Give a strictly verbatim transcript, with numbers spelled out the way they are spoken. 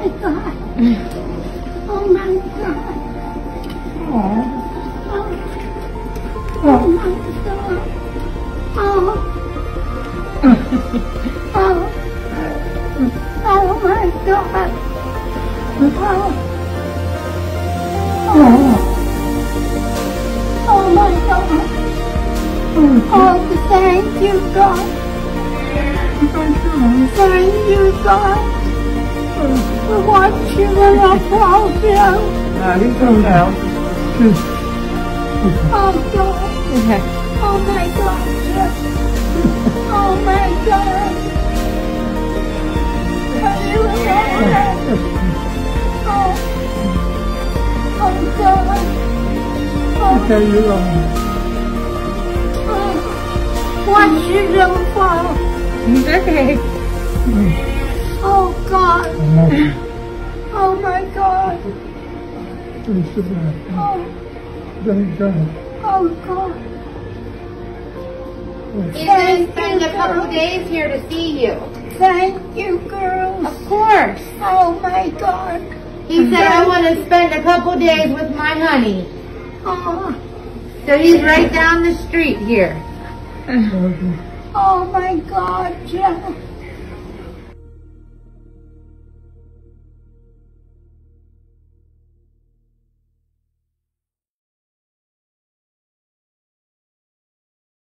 my God. Oh my God. Oh. Oh my God. Oh. Oh. Oh my God. Oh. Oh. Oh my God. Oh, thank you, God. Thank you, God. For watching it up all day. Now he's going down. Oh God. Oh my God. Oh my God. Are you alright? Oh. Oh God. Oh. Okay, you're wrong. Oh. Watch your little fall. He's okay. Oh God. Oh my God. Oh. Oh God. He's going to spend a couple days here to see you. Thank you, girls. Of course. Oh my God. He said, I want to spend a couple days with my honey. Oh. So he's right down the street here. Oh my God, Jeff.